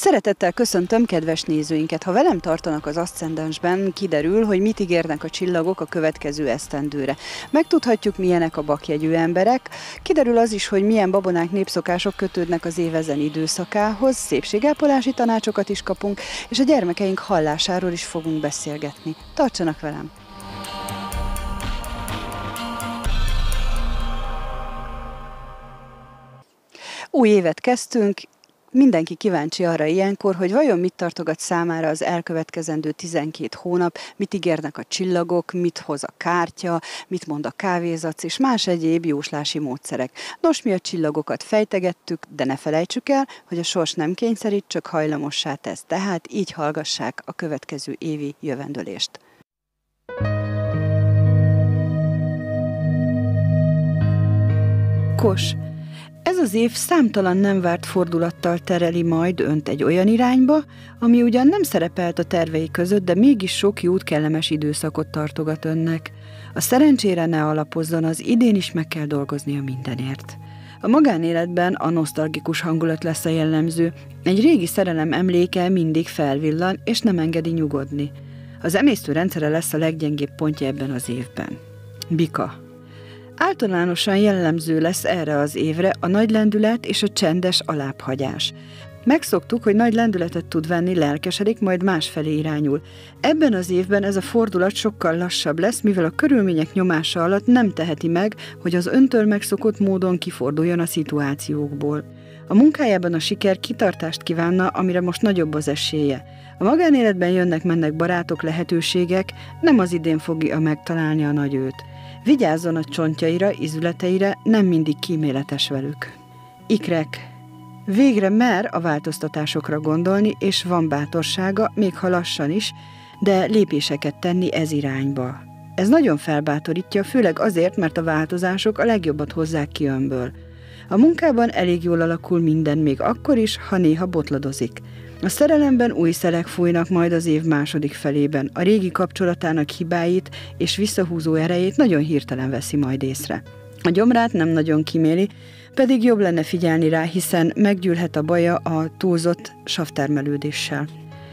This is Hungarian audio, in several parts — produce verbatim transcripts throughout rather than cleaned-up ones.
Szeretettel köszöntöm kedves nézőinket! Ha velem tartanak az Aszcendensben, kiderül, hogy mit ígérnek a csillagok a következő esztendőre. Megtudhatjuk, milyenek a bakjegyű emberek, kiderül az is, hogy milyen babonák, népszokások kötődnek az év ezen időszakához, szépségápolási tanácsokat is kapunk, és a gyermekeink hallásáról is fogunk beszélgetni. Tartsanak velem! Új évet kezdtünk. Mindenki kíváncsi arra ilyenkor, hogy vajon mit tartogat számára az elkövetkezendő tizenkét hónap, mit ígérnek a csillagok, mit hoz a kártya, mit mond a kávézac és más egyéb jóslási módszerek. Nos, mi a csillagokat fejtegettük, de ne felejtsük el, hogy a sors nem kényszerít, csak hajlamossá tesz. Tehát így hallgassák a következő évi jövendőlést. Kos. Ez az év számtalan nem várt fordulattal tereli majd önt egy olyan irányba, ami ugyan nem szerepelt a tervei között, de mégis sok jót, kellemes időszakot tartogat önnek. A szerencsére ne alapozzon, az idén is meg kell dolgoznia mindenért. A magánéletben a nosztalgikus hangulat lesz a jellemző, egy régi szerelem emléke mindig felvillan és nem engedi nyugodni. Az emésztőrendszere lesz a leggyengébb pontja ebben az évben. Bika. Általánosan jellemző lesz erre az évre a nagy lendület és a csendes alábbhagyás. Megszoktuk, hogy nagy lendületet tud venni, lelkesedik, majd másfelé irányul. Ebben az évben ez a fordulat sokkal lassabb lesz, mivel a körülmények nyomása alatt nem teheti meg, hogy az öntől megszokott módon kiforduljon a szituációkból. A munkájában a siker kitartást kívánna, amire most nagyobb az esélye. A magánéletben jönnek-mennek barátok, lehetőségek, nem az idén fogja megtalálni a nagy őt. Vigyázzon a csontjaira, izületeire, nem mindig kíméletes velük. Ikrek. Végre mer a változtatásokra gondolni, és van bátorsága, még ha lassan is, de lépéseket tenni ez irányba. Ez nagyon felbátorítja, főleg azért, mert a változások a legjobbat hozzák ki önből. A munkában elég jól alakul minden, még akkor is, ha néha botladozik. A szerelemben új szelek fújnak majd az év második felében. A régi kapcsolatának hibáit és visszahúzó erejét nagyon hirtelen veszi majd észre. A gyomrát nem nagyon kíméli, pedig jobb lenne figyelni rá, hiszen meggyűlhet a baja a túlzott savtermelődéssel.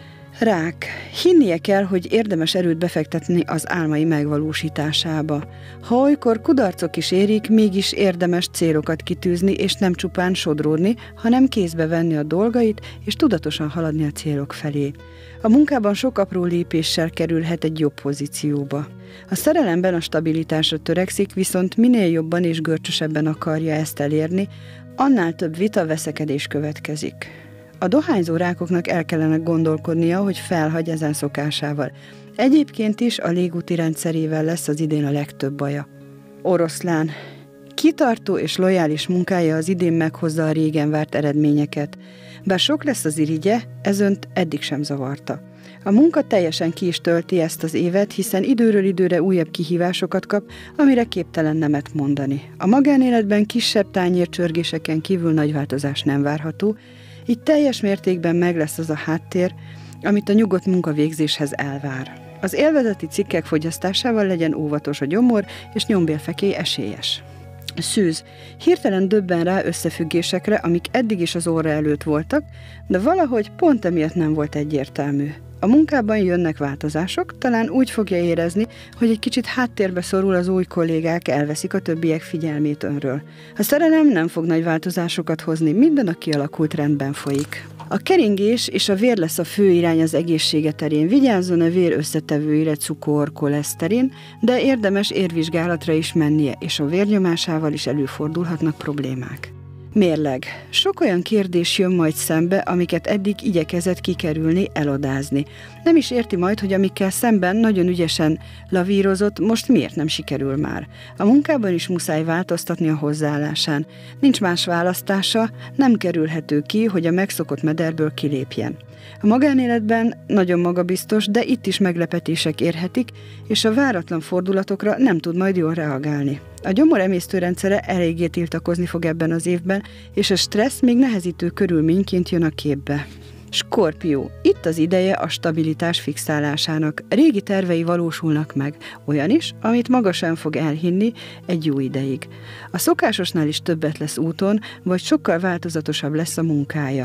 Rák. Hinnie kell, hogy érdemes erőt befektetni az álmai megvalósításába. Ha olykor kudarcok is érik, mégis érdemes célokat kitűzni, és nem csupán sodródni, hanem kézbe venni a dolgait, és tudatosan haladni a célok felé. A munkában sok apró lépéssel kerülhet egy jobb pozícióba. A szerelemben a stabilitásra törekszik, viszont minél jobban és görcsösebben akarja ezt elérni, annál több vita, veszekedés következik. A dohányzó rákoknak el kellene gondolkodnia, hogy felhagy ezen szokásával. Egyébként is a légúti rendszerével lesz az idén a legtöbb baja. Oroszlán. Kitartó és lojális munkája az idén meghozza a régen várt eredményeket. Bár sok lesz az irigye, ez önt eddig sem zavarta. A munka teljesen ki is tölti ezt az évet, hiszen időről időre újabb kihívásokat kap, amire képtelen nemet mondani. A magánéletben kisebb tányércsörgéseken kívül nagy változás nem várható, így teljes mértékben meg lesz az a háttér, amit a nyugodt munkavégzéshez elvár. Az élvezeti cikkek fogyasztásával legyen óvatos a gyomor, és nyombélfekély esélyes. Szűz. Hirtelen döbben rá összefüggésekre, amik eddig is az orra előtt voltak, de valahogy pont emiatt nem volt egyértelmű. A munkában jönnek változások, talán úgy fogja érezni, hogy egy kicsit háttérbe szorul, az új kollégák elveszik a többiek figyelmét önről. A szerelem nem fog nagy változásokat hozni, minden a kialakult rendben folyik. A keringés és a vér lesz a fő irány az egészsége terén. Vigyázzon a vér összetevőire, cukor, koleszterin, de érdemes érvizsgálatra is mennie, és a vérnyomásával is előfordulhatnak problémák. Mérleg. Sok olyan kérdés jön majd szembe, amiket eddig igyekezett kikerülni, elodázni. Nem is érti majd, hogy amikkel szemben nagyon ügyesen lavírozott, most miért nem sikerül már. A munkában is muszáj változtatni a hozzáállásán. Nincs más választása, nem kerülhető ki, hogy a megszokott mederből kilépjen. A magánéletben nagyon magabiztos, de itt is meglepetések érhetik, és a váratlan fordulatokra nem tud majd jól reagálni. A gyomor emésztőrendszere eléggé tiltakozni fog ebben az évben, és a stressz még nehezítő körülményként jön a képbe. Skorpió. Itt az ideje a stabilitás fixálásának. Régi tervei valósulnak meg, olyan is, amit maga sem fog elhinni egy jó ideig. A szokásosnál is többet lesz úton, vagy sokkal változatosabb lesz a munkája.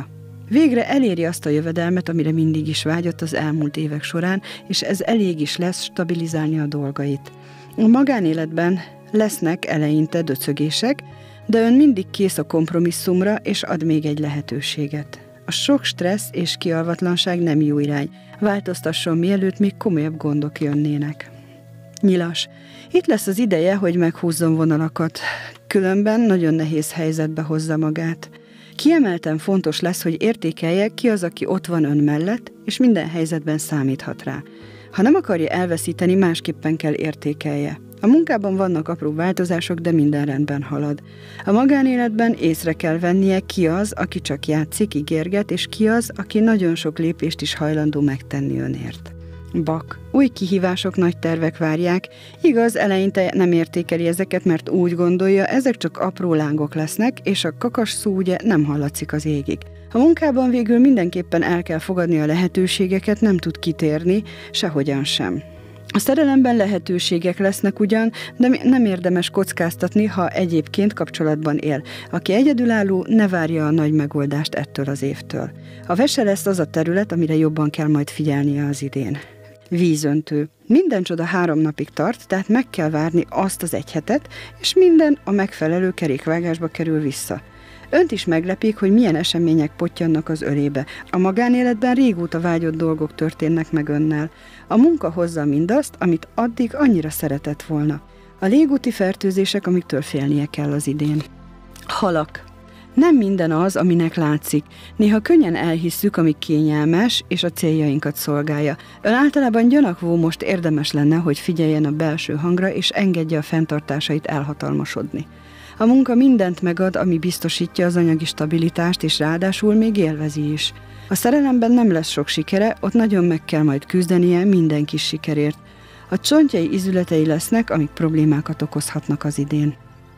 Végre eléri azt a jövedelmet, amire mindig is vágyott az elmúlt évek során, és ez elég is lesz stabilizálni a dolgait. A magánéletben lesznek eleinte döcögések, de ön mindig kész a kompromisszumra, és ad még egy lehetőséget. A sok stressz és kialvatlanság nem jó irány. Változtasson, mielőtt még komolyabb gondok jönnének. Nyilas. Itt lesz az ideje, hogy meghúzzon vonalakat. Különben nagyon nehéz helyzetbe hozza magát. Kiemelten fontos lesz, hogy értékelje, ki az, aki ott van ön mellett, és minden helyzetben számíthat rá. Ha nem akarja elveszíteni, másképpen kell értékelje. A munkában vannak apró változások, de minden rendben halad. A magánéletben észre kell vennie, ki az, aki csak játszik, ígérget, és ki az, aki nagyon sok lépést is hajlandó megtenni önért. Bak. Új kihívások, nagy tervek várják. Igaz, eleinte nem értékeli ezeket, mert úgy gondolja, ezek csak apró lángok lesznek, és a kakas szó ugye nem hallatszik az égig. A munkában végül mindenképpen el kell fogadni a lehetőségeket, nem tud kitérni, sehogyan sem. A szerelemben lehetőségek lesznek ugyan, de nem érdemes kockáztatni, ha egyébként kapcsolatban él. Aki egyedülálló, ne várja a nagy megoldást ettől az évtől. A vese lesz az a terület, amire jobban kell majd figyelnie az idén. Vízöntő. Minden csoda három napig tart, tehát meg kell várni azt az egy hetet, és minden a megfelelő kerékvágásba kerül vissza. Önt is meglepik, hogy milyen események pottyannak az ölébe. A magánéletben régóta vágyott dolgok történnek meg önnel. A munka hozza mindazt, amit addig annyira szeretett volna. A légúti fertőzések, amiktől félnie kell az idén. Halak. Nem minden az, aminek látszik. Néha könnyen elhisszük, ami kényelmes, és a céljainkat szolgálja. Ön általában gyanakvó, most érdemes lenne, hogy figyeljen a belső hangra, és engedje a fenntartásait elhatalmasodni. A munka mindent megad, ami biztosítja az anyagi stabilitást, és ráadásul még élvezi is. A szerelemben nem lesz sok sikere, ott nagyon meg kell majd küzdenie minden kis sikerért. A csontjai izületei lesznek, amik problémákat okozhatnak az idén.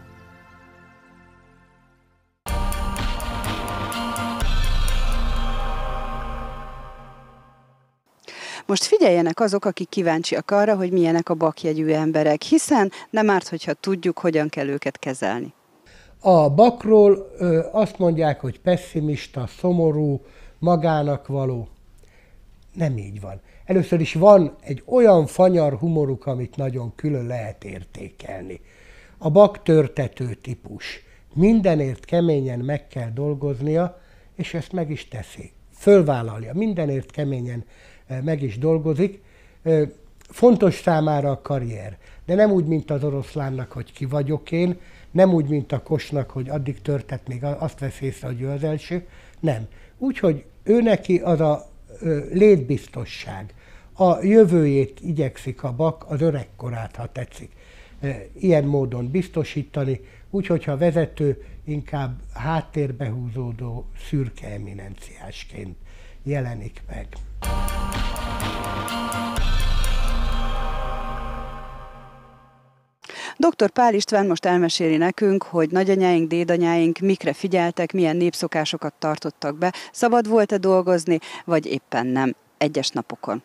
Most figyeljenek azok, akik kíváncsiak arra, hogy milyenek a bakjegyű emberek, hiszen nem árt, hogyha tudjuk, hogyan kell őket kezelni. A bakról ö, azt mondják, hogy pesszimista, szomorú, magának való. Nem így van. Először is van egy olyan fanyar humoruk, amit nagyon külön lehet értékelni. A bak törtető típus. Mindenért keményen meg kell dolgoznia, és ezt meg is teszi. Fölvállalja, mindenért keményen meg is dolgozik. Fontos számára a karrier, de nem úgy, mint az oroszlánnak, hogy ki vagyok én, nem úgy, mint a kosnak, hogy addig törtet, még azt vesz észre, hogy ő az első. Nem. Úgyhogy ő neki az a létbiztosság. A jövőjét igyekszik a bak, az öregkorát, ha tetszik, ilyen módon biztosítani, úgyhogy ha vezető, inkább háttérbe húzódó szürke eminenciásként jelenik meg. doktor Pál István most elmeséli nekünk, hogy nagyanyáink, dédanyáink mikre figyeltek, milyen népszokásokat tartottak be, szabad volt-e dolgozni, vagy éppen nem, egyes napokon.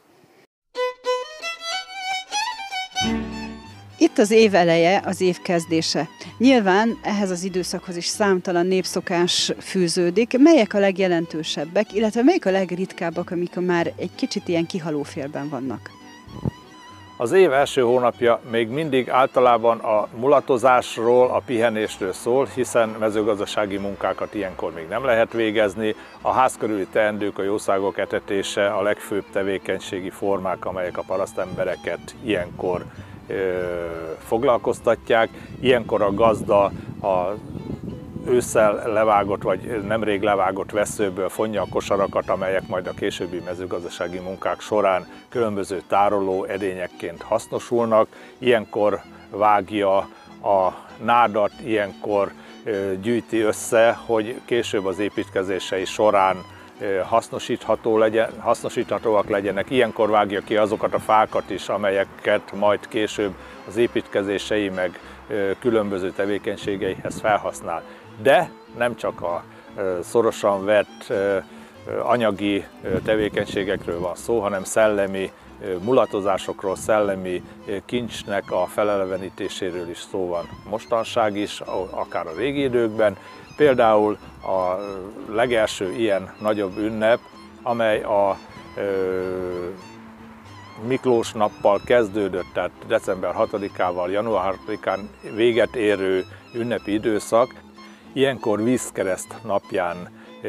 Itt az év eleje, az év kezdése. Nyilván ehhez az időszakhoz is számtalan népszokás fűződik. Melyek a legjelentősebbek, illetve melyek a legritkábbak, amik már egy kicsit ilyen kihalófélben vannak? Az év első hónapja még mindig általában a mulatozásról, a pihenésről szól, hiszen mezőgazdasági munkákat ilyenkor még nem lehet végezni. A ház körüli teendők, a jószágok etetése a legfőbb tevékenységi formák, amelyek a parasztembereket ilyenkor ö, foglalkoztatják. Ilyenkor a gazda a ősszel levágott, vagy nemrég levágott vesszőből fonja a kosarakat, amelyek majd a későbbi mezőgazdasági munkák során különböző tároló edényekként hasznosulnak. Ilyenkor vágja a nádat, ilyenkor gyűjti össze, hogy később az építkezései során hasznosítható legyen, hasznosíthatóak legyenek. Ilyenkor vágja ki azokat a fákat is, amelyeket majd később az építkezései meg különböző tevékenységeihez felhasznál. De nem csak a szorosan vett anyagi tevékenységekről van szó, hanem szellemi mulatozásokról, szellemi kincsnek a felelevenítéséről is szó van mostanság is, akár a régi időkben. Például a legelső ilyen nagyobb ünnep, amely a ö, Miklós nappal kezdődött, tehát december hatodikával, január hatodikán véget érő ünnepi időszak. Ilyenkor vízkereszt napján ö,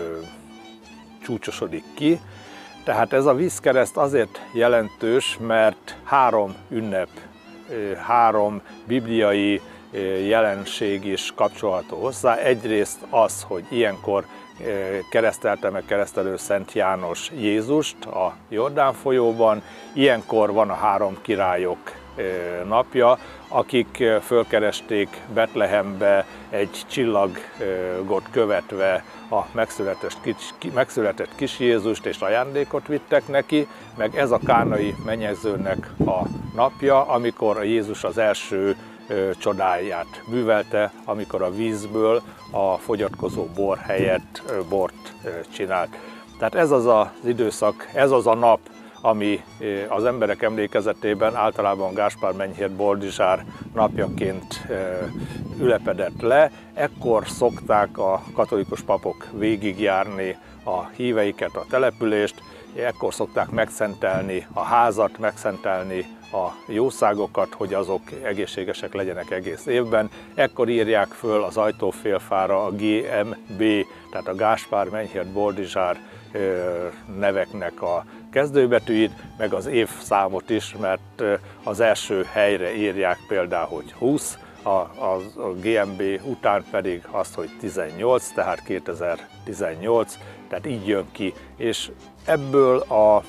csúcsosodik ki. Tehát ez a vízkereszt azért jelentős, mert három ünnep, három bibliai jelenség is kapcsolható hozzá. Egyrészt az, hogy ilyenkor keresztelte meg keresztelő Szent János Jézust a Jordán folyóban. Ilyenkor van a három királyok napja, akik fölkeresték Betlehembe egy csillagot követve a megszületett kis, megszületett kis Jézust, és ajándékot vittek neki, meg ez a kánai mennyegzőnek a napja, amikor a Jézus az első csodáját művelte, amikor a vízből a fogyatkozó bor helyett bort csinált. Tehát ez az az időszak, ez az a nap, ami az emberek emlékezetében általában Gáspár Menyhért Boldizsár napjaként ülepedett le. Ekkor szokták a katolikus papok végigjárni a híveiket, a települést, ekkor szokták megszentelni a házat, megszentelni a jószágokat, hogy azok egészségesek legyenek egész évben. Ekkor írják föl az ajtófélfára a gé em bé, tehát a Gáspár Menyhért Boldizsár neveknek a kezdőbetűit, meg az évszámot is, mert az első helyre írják például, hogy húsz, a, a, a gé em bé után pedig azt, hogy tizennyolc, tehát kétezer-tizennyolc, tehát így jön ki. És ebből a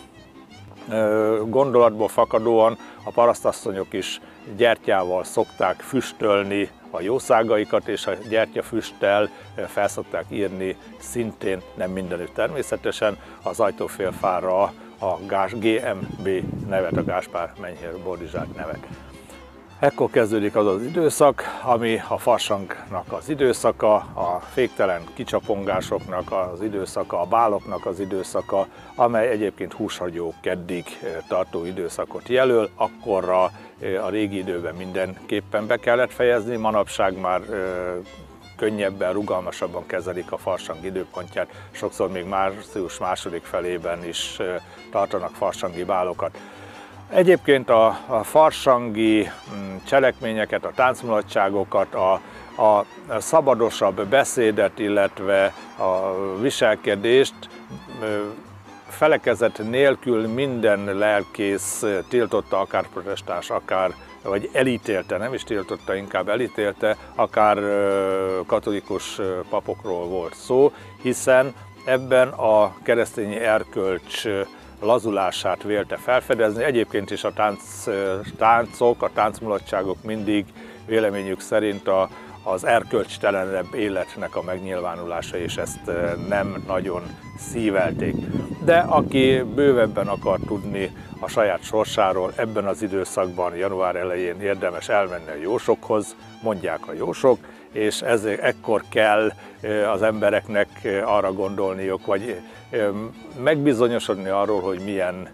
gondolatból fakadóan a parasztasszonyok is gyertyával szokták füstölni a jószágaikat, és a gyertyafüsttel fel szokták írni szintén, nem mindenütt természetesen, az ajtófélfára a gé em bé nevet, a Gáspár Menyhért Boldizsár nevet. Ekkor kezdődik az az időszak, ami a farsangnak az időszaka, a féktelen kicsapongásoknak az időszaka, a báloknak az időszaka, amely egyébként húshagyó keddig tartó időszakot jelöl. Akkorra a régi időben mindenképpen be kellett fejezni, manapság már könnyebben, rugalmasabban kezelik a farsang időpontját, sokszor még március második felében is tartanak farsangi bálokat. Egyébként a, a farsangi cselekményeket, a táncmulatságokat, a, a szabadosabb beszédet, illetve a viselkedést felekezet nélkül minden lelkész tiltotta, akár protestáns, akár, vagy elítélte, nem is tiltotta, inkább elítélte, akár katolikus papokról volt szó, hiszen ebben a keresztény erkölcs lazulását vélte felfedezni. Egyébként is a tánc, táncok, a táncmulatságok mindig véleményük szerint a, az erkölcstelenebb életnek a megnyilvánulása, és ezt nem nagyon szívelték. De aki bővebben akar tudni a saját sorsáról, ebben az időszakban, január elején érdemes elmenni a jósokhoz, mondják a jósok, és ez, ekkor kell az embereknek arra gondolniuk, vagy megbizonyosodni arról, hogy milyen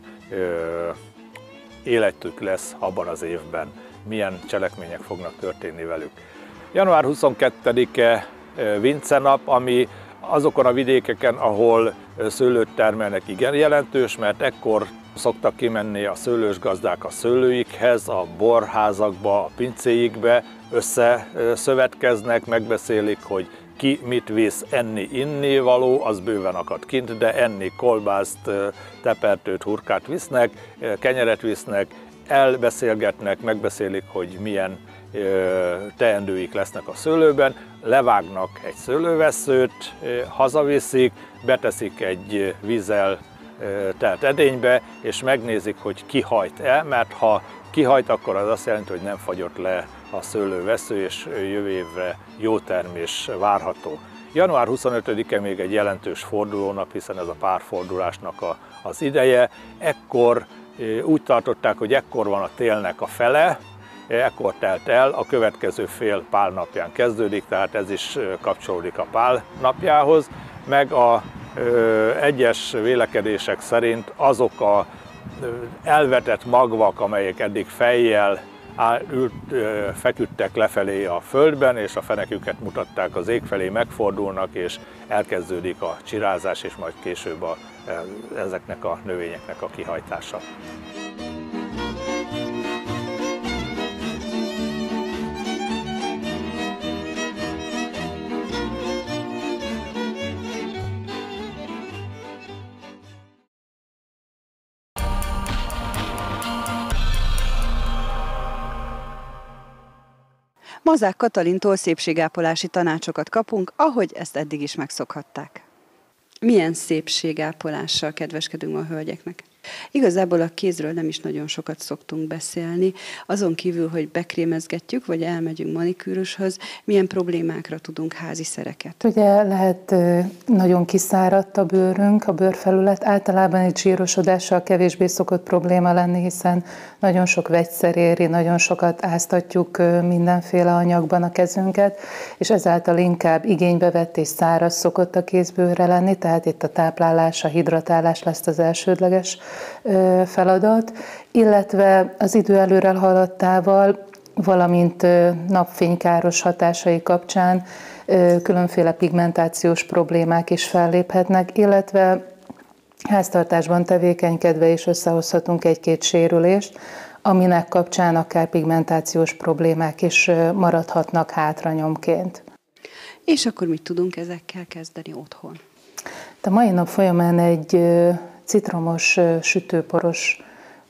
életük lesz abban az évben, milyen cselekmények fognak történni velük. január huszonkettedike Vince nap, ami azokon a vidékeken, ahol szőlőt termelnek, igen jelentős, mert ekkor szoktak kimenni a szőlősgazdák a szőlőikhez, a borházakba, a pincéikbe, összeszövetkeznek, megbeszélik, hogy ki mit visz enni, inni való, az bőven akad kint, de enni kolbászt, tepertőt, hurkát visznek, kenyeret visznek, elbeszélgetnek, megbeszélik, hogy milyen teendőik lesznek a szőlőben, levágnak egy szőlővesszőt, hazaviszik, beteszik egy vízzel telt edénybe, és megnézik, hogy kihajt-e, mert ha kihajt, akkor az azt jelenti, hogy nem fagyott le a szőlővessző, és jövő évre jó termés várható. január huszonötödike még egy jelentős fordulónap, hiszen ez a párfordulásnak a, az ideje. Ekkor úgy tartották, hogy ekkor van a télnek a fele, ekkor telt el, a következő fél Pál napján kezdődik, tehát ez is kapcsolódik a Pál napjához, meg a ö, egyes vélekedések szerint azok a elvetett magvak, amelyek eddig fejjel áll, ült, feküdtek lefelé a földben, és a feneküket mutatták az ég felé, megfordulnak, és elkezdődik a csirázás, és majd később a, ezeknek a növényeknek a kihajtása. Mazák Katalintól szépségápolási tanácsokat kapunk, ahogy ezt eddig is megszokhatták. Milyen szépségápolással kedveskedünk a hölgyeknek? Igazából a kézről nem is nagyon sokat szoktunk beszélni, azon kívül, hogy bekrémezgetjük, vagy elmegyünk manikűröshöz, milyen problémákra tudunk házi szereket. Ugye lehet nagyon kiszáradt a bőrünk, a bőrfelület, általában egy zsírosodással kevésbé szokott probléma lenni, hiszen nagyon sok vegyszer éri, nagyon sokat áztatjuk mindenféle anyagban a kezünket, és ezáltal inkább igénybe vett és száraz szokott a kézbőrre lenni, tehát itt a táplálás, a hidratálás lesz az elsődleges feladat, illetve az idő előre haladtával, valamint napfénykáros hatásai kapcsán különféle pigmentációs problémák is felléphetnek, illetve háztartásban tevékenykedve is összehozhatunk egy-két sérülést, aminek kapcsán akár pigmentációs problémák is maradhatnak hátranyomként. És akkor mit tudunk ezekkel kezdeni otthon? A mai nap folyamán egy citromos, sütőporos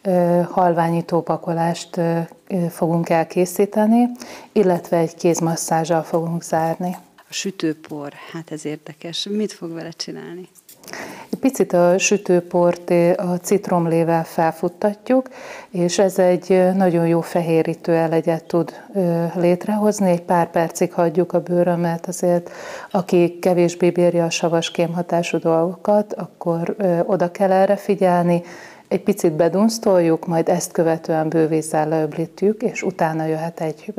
halványító pakolást fogunk elkészíteni, illetve egy kézmasszázsal fogunk zárni. A sütőpor, hát ez érdekes. Mit fog vele csinálni? Egy picit a sütőport a citromlével felfuttatjuk, és ez egy nagyon jó fehérítő elegyet tud létrehozni. Egy pár percig hagyjuk a bőrön, mert azért aki kevésbé bírja a savas kémhatású dolgokat, akkor oda kell erre figyelni. Egy picit bedunsztoljuk, majd ezt követően bővízzel leöblítjük, és utána jöhet egy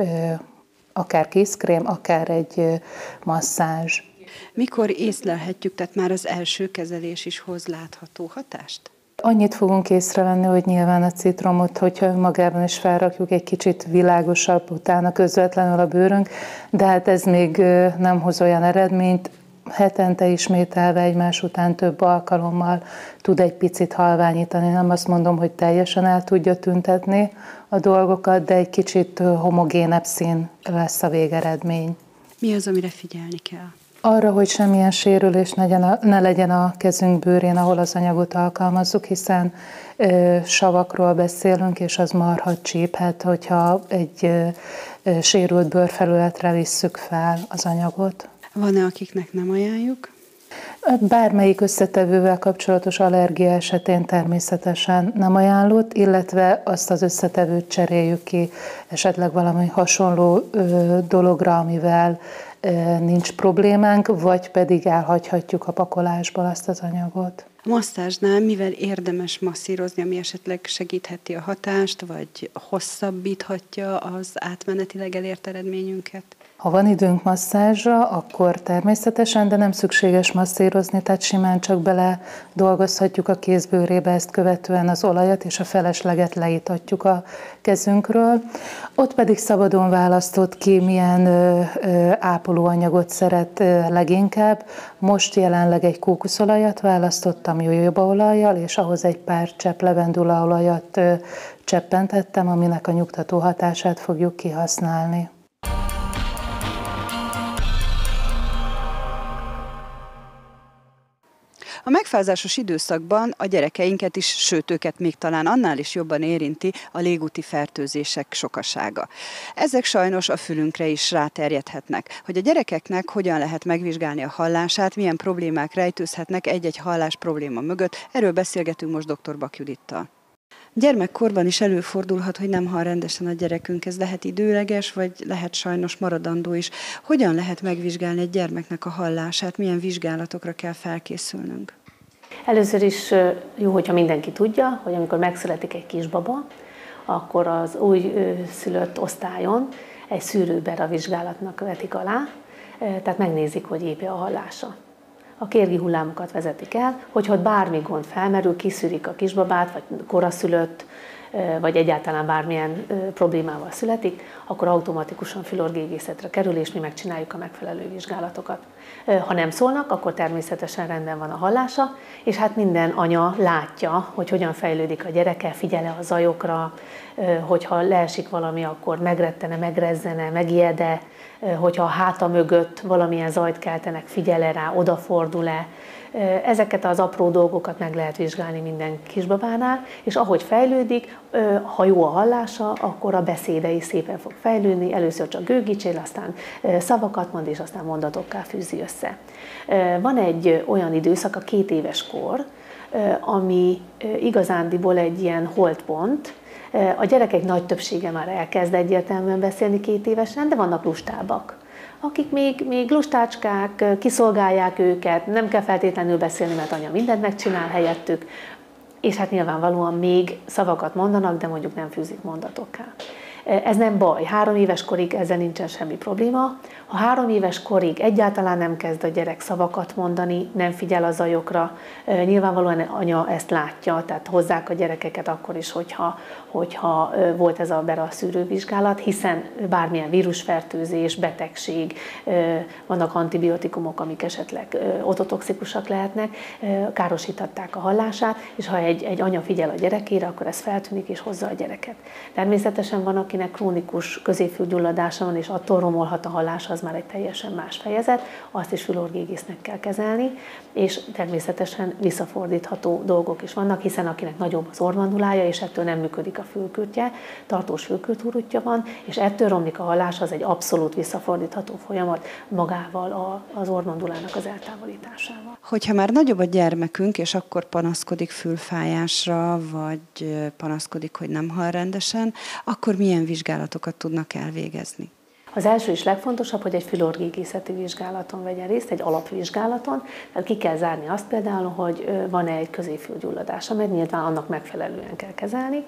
akár kézkrém, akár egy masszázs. Mikor észlelhetjük, tehát már az első kezelés is hoz látható hatást? Annyit fogunk észrevenni, hogy nyilván a citromot, hogyha magában is felrakjuk, egy kicsit világosabb utána közvetlenül a bőrünk, de hát ez még nem hoz olyan eredményt. Hetente ismételve egymás után több alkalommal tud egy picit halványítani. Nem azt mondom, hogy teljesen el tudja tüntetni a dolgokat, de egy kicsit homogénebb szín lesz a végeredmény. Mi az, amire figyelni kell? Arra, hogy semmilyen sérülés ne legyen a kezünk bőrén, ahol az anyagot alkalmazzuk, hiszen ö, savakról beszélünk, és az marha csíphet, hogyha egy ö, ö, sérült bőrfelületre visszük fel az anyagot. Van-e, akiknek nem ajánljuk? Bármelyik összetevővel kapcsolatos allergia esetén természetesen nem ajánlott, illetve azt az összetevőt cseréljük ki esetleg valami hasonló ö, dologra, amivel ö, nincs problémánk, vagy pedig elhagyhatjuk a pakolásból azt az anyagot. A masszázsnál mivel érdemes masszírozni, ami esetleg segítheti a hatást, vagy hosszabbíthatja az átmenetileg elért eredményünket? Ha van időnk masszázsra, akkor természetesen, de nem szükséges masszírozni, tehát simán csak bele dolgozhatjuk a kézbőrébe, ezt követően az olajat és a felesleget leítatjuk a kezünkről. Ott pedig szabadon választott ki, milyen ö, ö, ápolóanyagot szeret ö, leginkább. Most jelenleg egy kókuszolajat választottam jojobaolajjal, és ahhoz egy pár csepp levendulaolajat ö, cseppentettem, aminek a nyugtató hatását fogjuk kihasználni. A megfázásos időszakban a gyerekeinket is, sőt őket még talán annál is jobban érinti a légúti fertőzések sokasága. Ezek sajnos a fülünkre is ráterjedhetnek. Hogy a gyerekeknek hogyan lehet megvizsgálni a hallását, milyen problémák rejtőzhetnek egy-egy hallás probléma mögött, erről beszélgetünk most dr. Bak Judittal. Gyermekkorban is előfordulhat, hogy nem hall rendesen a gyerekünk, ez lehet időleges, vagy lehet sajnos maradandó is. Hogyan lehet megvizsgálni egy gyermeknek a hallását, milyen vizsgálatokra kell felkészülnünk? Először is jó, hogyha mindenki tudja, hogy amikor megszületik egy kisbaba, akkor az új szülött osztályon egy szűrőber a vizsgálatnak vetik alá, tehát megnézik, hogy épp a hallása. A kérgi hullámokat vezetik el, hogyha ott bármi gond felmerül, kiszűrik a kisbabát, vagy koraszülött, vagy egyáltalán bármilyen problémával születik, akkor automatikusan fülorgégészetre kerül, és mi megcsináljuk a megfelelő vizsgálatokat. Ha nem szólnak, akkor természetesen rendben van a hallása, és hát minden anya látja, hogy hogyan fejlődik a gyereke, figyel-e a zajokra, hogyha leesik valami, akkor megrettene, megrezzene, megijed-e, hogyha a háta mögött valamilyen zajt keltenek, figyel-e rá, odafordul-e. Ezeket az apró dolgokat meg lehet vizsgálni minden kisbabánál, és ahogy fejlődik, ha jó a hallása, akkor a beszéde is szépen fog fejlődni, először csak gőgicsél, aztán szavakat mond, és aztán mondatokká fűzi össze. Van egy olyan időszak, a két éves kor, ami igazándiból egy ilyen holdpont. A gyerekek nagy többsége már elkezd egyértelműen beszélni két évesen, de vannak lustábbak, akik még, még lustácskák, kiszolgálják őket, nem kell feltétlenül beszélni, mert anya mindent megcsinál helyettük, és hát nyilvánvalóan még szavakat mondanak, de mondjuk nem fűzik mondatokká. Ez nem baj, három éves korig ezzel nincsen semmi probléma. Ha három éves korig egyáltalán nem kezd a gyerek szavakat mondani, nem figyel a zajokra, nyilvánvalóan anya ezt látja, tehát hozzák a gyerekeket akkor is, hogyha, hogyha volt ez a Bera szűrővizsgálat, hiszen bármilyen vírusfertőzés, betegség, vannak antibiotikumok, amik esetleg ototoxikusak lehetnek, károsíthatták a hallását, és ha egy, egy anya figyel a gyerekére, akkor ez feltűnik és hozza a gyereket. Természetesen van, akinek krónikus középfülgyulladása van, és attól romolhat a hallás, az már egy teljesen más fejezet, azt is fülorgégésznek kell kezelni, és természetesen visszafordítható dolgok is vannak, hiszen akinek nagyobb az orrmandulája, és ettől nem működik a fülkürtje, tartós fülkürtúrútja van, és ettől romlik a hallás, az egy abszolút visszafordítható folyamat magával az orrmandulának az eltávolításával. Hogyha már nagyobb a gyermekünk, és akkor panaszkodik fülfájásra, vagy panaszkodik, hogy nem hall rendesen, akkor milyen vizsgálatokat tudnak elvégezni? Az első és legfontosabb, hogy egy fülorgégészeti vizsgálaton vegyen részt, egy alapvizsgálaton, tehát ki kell zárni azt például, hogy van-e egy középfülgyulladása, mert nyilván annak megfelelően kell kezelni,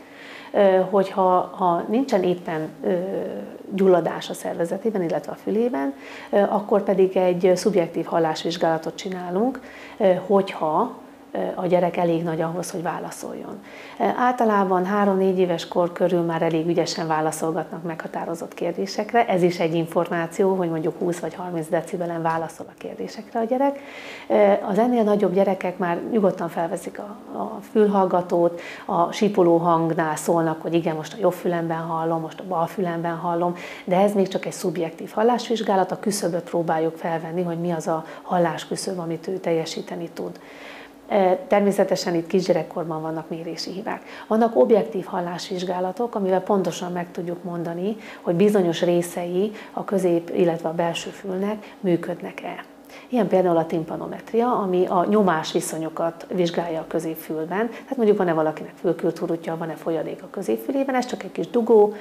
hogyha ha nincsen éppen gyulladás a szervezetében, illetve a fülében, akkor pedig egy szubjektív hallásvizsgálatot csinálunk, hogyha a gyerek elég nagy ahhoz, hogy válaszoljon. Általában három-négy éves kor körül már elég ügyesen válaszolgatnak meghatározott kérdésekre. Ez is egy információ, hogy mondjuk húsz vagy harminc decibelen válaszol a kérdésekre a gyerek. Az ennél nagyobb gyerekek már nyugodtan felveszik a, a fülhallgatót, a sípoló hangnál szólnak, hogy igen, most a jobb fülemben hallom, most a bal fülemben hallom, de ez még csak egy szubjektív hallásvizsgálat, a küszöböt próbáljuk felvenni, hogy mi az a hallásküszöb, amit ő teljesíteni tud. Természetesen itt kisgyerekkorban vannak mérési hibák. Vannak objektív hallásvizsgálatok, amivel pontosan meg tudjuk mondani, hogy bizonyos részei a közép, illetve a belső fülnek működnek-e. Ilyen például a timpanometria, ami a nyomás viszonyokat vizsgálja a középfülben. Tehát mondjuk van-e valakinek fülkürtúrútja, van-e folyadék a középfülében, ez csak egy kis dugó,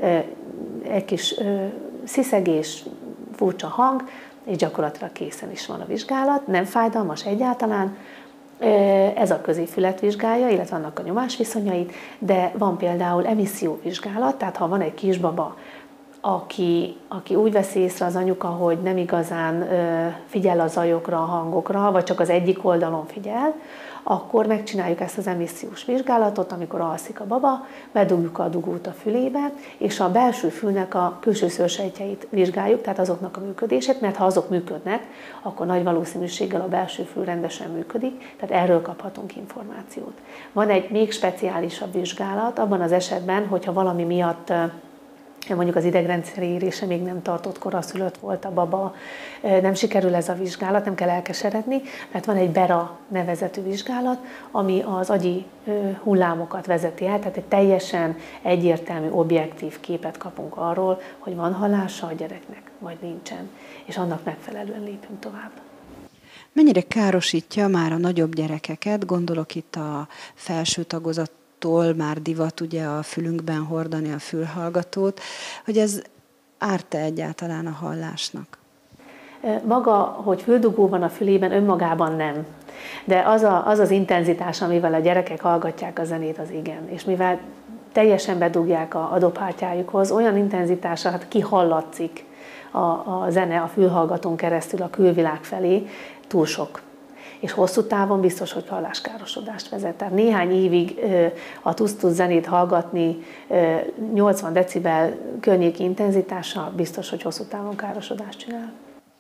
egy kis sziszegés, furcsa hang, és gyakorlatilag készen is van a vizsgálat, nem fájdalmas egyáltalán. Ez a középfület vizsgálja, illetve annak a nyomásviszonyait, de van például emisszióvizsgálat, tehát ha van egy kisbaba, aki, aki úgy veszi észre az anyuka, hogy nem igazán figyel a zajokra, a hangokra, vagy csak az egyik oldalon figyel, akkor megcsináljuk ezt az emissziós vizsgálatot, amikor alszik a baba, bedugjuk a dugót a fülébe, és a belső fülnek a külső szőrsejtjeit vizsgáljuk, tehát azoknak a működését, mert ha azok működnek, akkor nagy valószínűséggel a belső fül rendesen működik, tehát erről kaphatunk információt. Van egy még speciálisabb vizsgálat, abban az esetben, hogyha valami miatt mondjuk az idegrendszeri érése még nem tartott, koraszülött volt a baba, nem sikerül ez a vizsgálat, nem kell elkeseredni, mert van egy Bera nevezetű vizsgálat, ami az agyi hullámokat vezeti el, tehát egy teljesen egyértelmű, objektív képet kapunk arról, hogy van hallása a gyereknek, vagy nincsen, és annak megfelelően lépünk tovább. Mennyire károsítja már a nagyobb gyerekeket, gondolok itt a felső tagozat, már divat ugye a fülünkben hordani a fülhallgatót, hogy ez árt-e egyáltalán a hallásnak? Maga, hogy füldugó van a fülében, önmagában nem. De az, a, az az intenzitás, amivel a gyerekek hallgatják a zenét, az igen. És mivel teljesen bedugják a, a dobhártyájukhoz, olyan intenzitása, hát kihallatszik a, a zene a fülhallgatón keresztül a külvilág felé, túl sok. és hosszú távon biztos, hogy halláskárosodást vezet. Tehát néhány évig a tusz-tusz zenét hallgatni nyolcvan decibel környéki intenzitással biztos, hogy hosszú távon károsodást csinál.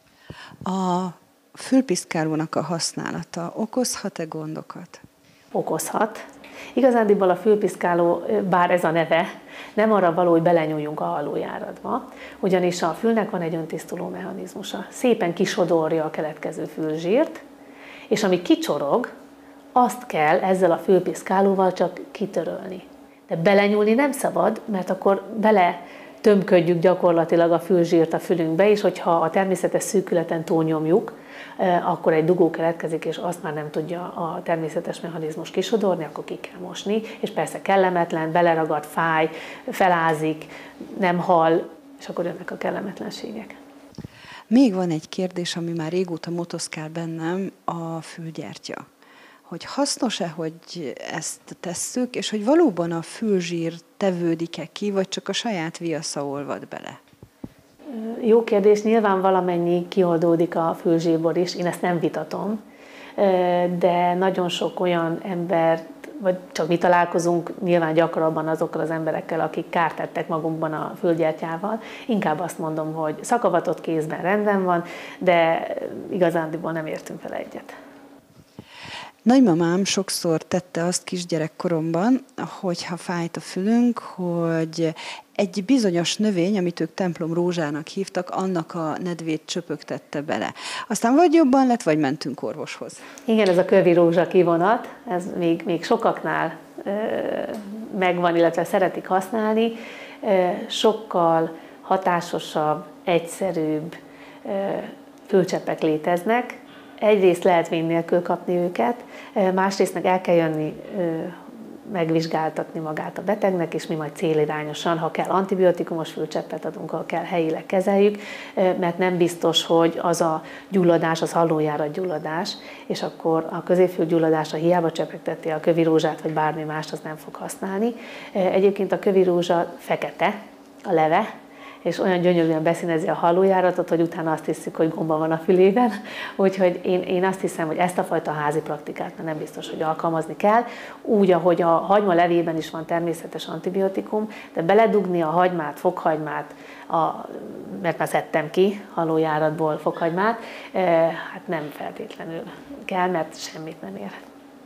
A fülpiszkálónak a használata okozhat-e gondokat? Okozhat. Igazándiból a fülpiszkáló, bár ez a neve, nem arra való, hogy belenyúljunk a hallójáratba, ugyanis a fülnek van egy öntisztuló mechanizmusa. Szépen kisodorja a keletkező fülzsírt, és ami kicsorog, azt kell ezzel a fülpiszkálóval csak kitörölni. De belenyúlni nem szabad, mert akkor bele tömködjük gyakorlatilag a fülzsírt a fülünkbe, és hogyha a természetes szűkületen túlnyomjuk, akkor egy dugó keletkezik, és azt már nem tudja a természetes mechanizmus kisodorni, akkor ki kell mosni, és persze kellemetlen, beleragad, fáj, felázik, nem hall, és akkor jönnek a kellemetlenségek. Még van egy kérdés, ami már régóta motoszkál bennem, a fülgyertya. Hogy hasznos-e, hogy ezt tesszük, és hogy valóban a fülzsír tevődik-e ki, vagy csak a saját viasza olvad bele? Jó kérdés, nyilván valamennyi kioldódik a fülzsírból is, én ezt nem vitatom, de nagyon sok olyan ember, vagy csak mi találkozunk nyilván gyakrabban azokkal az emberekkel, akik kárt tettek magunkban a fülgyertyával. Inkább azt mondom, hogy szakavatott kézben rendben van, de igazándiból nem értünk vele egyet. Nagymamám sokszor tette azt kisgyerekkoromban, hogyha fájt a fülünk, hogy egy bizonyos növény, amit ők templom rózsának hívtak, annak a nedvét csöpögtette bele. Aztán vagy jobban lett, vagy mentünk orvoshoz. Igen, ez a kövi rózsa kivonat, ez még, még sokaknál ö, megvan, illetve szeretik használni. Ö, sokkal hatásosabb, egyszerűbb ö, fülcseppek léteznek. Egyrészt lehet vén nélkül kapni őket, másrészt meg el kell jönni megvizsgáltatni magát a betegnek, és mi majd célirányosan, ha kell antibiotikumos fülcseppet adunk, ha kell helyileg kezeljük, mert nem biztos, hogy az a gyulladás, az hallójárat gyulladás, és akkor a középfülgyulladásra hiába csepegteti a kövi rózsát, vagy bármi mást, az nem fog használni. Egyébként a kövi rózsa fekete, a leve, és olyan gyönyörűen beszínezi a hallójáratot, hogy utána azt hiszük, hogy gomba van a fülében. Úgyhogy én, én azt hiszem, hogy ezt a fajta házi praktikát nem biztos, hogy alkalmazni kell. Úgy, ahogy a hagyma levében is van természetes antibiotikum, de beledugni a hagymát, fokhagymát, a, mert már szedtem ki hallójáratból fokhagymát, hát nem feltétlenül kell, mert semmit nem ér.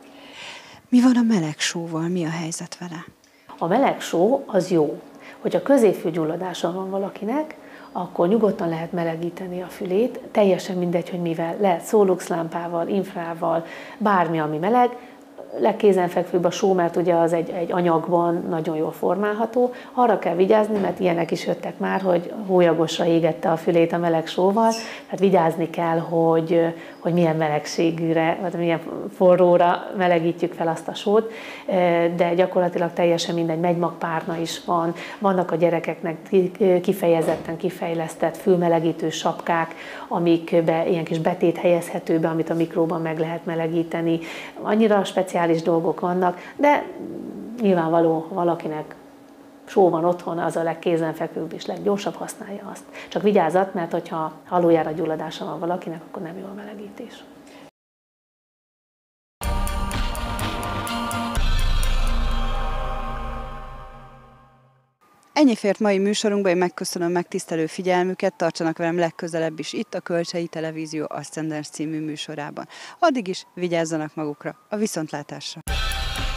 Mi van a meleg sóval? Mi a helyzet vele? A meleg só az jó. Hogyha középfülgyulladása van valakinek, akkor nyugodtan lehet melegíteni a fülét, teljesen mindegy, hogy mivel, lehet szólux lámpával, infrával, bármi, ami meleg. Legkézenfekvőbb a só, mert ugye az egy, egy anyagban nagyon jól formálható. Arra kell vigyázni, mert ilyenek is jöttek már, hogy hólyagosra égette a fülét a meleg sóval, tehát vigyázni kell, hogy, hogy milyen melegségűre, vagy milyen forróra melegítjük fel azt a sót, de gyakorlatilag teljesen mindegy, megymagpárna is van, vannak a gyerekeknek kifejezetten kifejlesztett fülmelegítő sapkák, amikbe ilyen kis betét helyezhető be, amit a mikróban meg lehet melegíteni. Annyira speciális dolgok vannak, de nyilvánvaló valakinek só van otthon, az a legkézenfekvőbb és leggyorsabb, használja azt. Csak vigyázzat, mert hogyha hallójárat gyulladása van valakinek, akkor nem jó a melegítés. Ennyi fért mai műsorunkba, én megköszönöm megtisztelő figyelmüket, tartsanak velem legközelebb is itt a Kölcsei Televízió Aszcendens című műsorában. Addig is vigyázzanak magukra, a viszontlátásra!